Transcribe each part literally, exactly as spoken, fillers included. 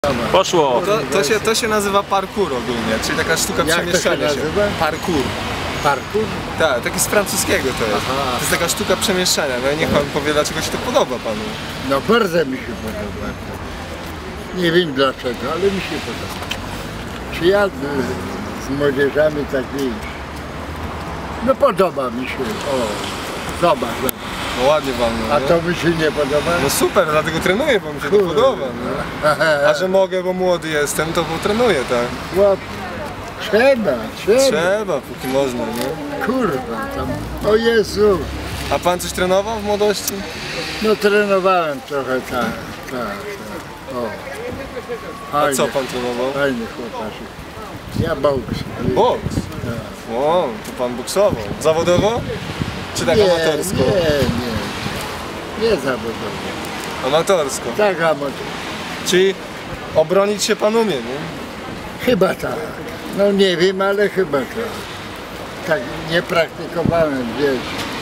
Poszło! To, to, się, to się nazywa parkour ogólnie, czyli taka sztuka Jak przemieszczania to się. się nazywa? Parkour. Parkour? Tak, taki z francuskiego to jest. Aha. To jest taka sztuka przemieszczania. No i niech pan powie, dlaczego się to podoba panu. No bardzo mi się podoba. Nie wiem dlaczego, ale mi się podoba. Czy ja z, z młodzieżami takimi... No podoba mi się. O, zobacz. No ładnie pan mówi. A to mi się nie podoba? No super, dlatego trenuję, bo mi się to podoba. No. A że mogę, bo młody jestem, to trenuję, tak? Chłop, trzeba, trzeba. Trzeba, póki można, nie? Kurwa, tam. O Jezu. A pan coś trenował w młodości? No trenowałem trochę, tak, tak, tak. O. A Fajny, co pan trenował? fajny chłopaczek. Ja boks. Boks. Tak. O, to pan boksował. Zawodowo? Czy tak Nie, amatorsko? nie, nie. Nie zawodowo. Amatorsko. Tak amator. Czyli obronić się pan umie, nie? Chyba tak. No nie wiem, ale chyba tak. Tak nie praktykowałem, wiesz.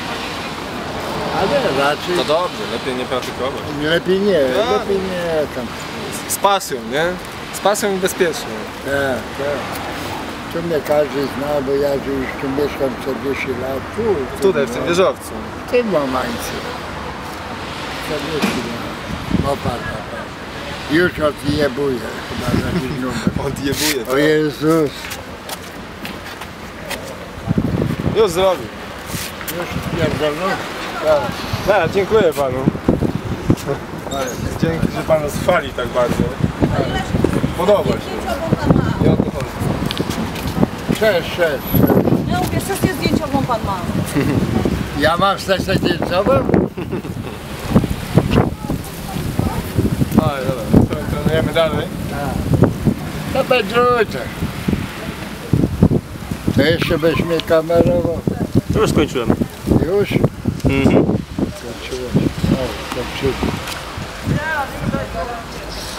Ale raczej To dobrze, lepiej nie praktykować. lepiej nie, Tak. lepiej nie tam. Z pasją, nie? Z pasją i bezpiecznie. Tak, tak. Tu mnie każdy zna, bo ja już tu mieszkam czterdzieści lat. Tu, tu Tutaj, w tym wieżowcu. W tym momencie. czterdzieści lat. Popatrz, popatrz. Już odjebuję chyba za jakiś numer. Odjebuje. O Jezus. Już zrobił. Już pierdolę. Tak. Tak, dziękuję panu. Dzięki, że pan nas chwali tak bardzo. Podoba się. Nie o to chodzi. Cześć, cześć. Ja mówię, sesję zdjęciową pan ma. Ja mam sesję zdjęciową? Aj, dobra. Trenujemy dalej. To bedrujcie. To jeszcze byś mnie kamerował. Już skończyłem. Już? Mhm. Skończyłem. O, skończyłem.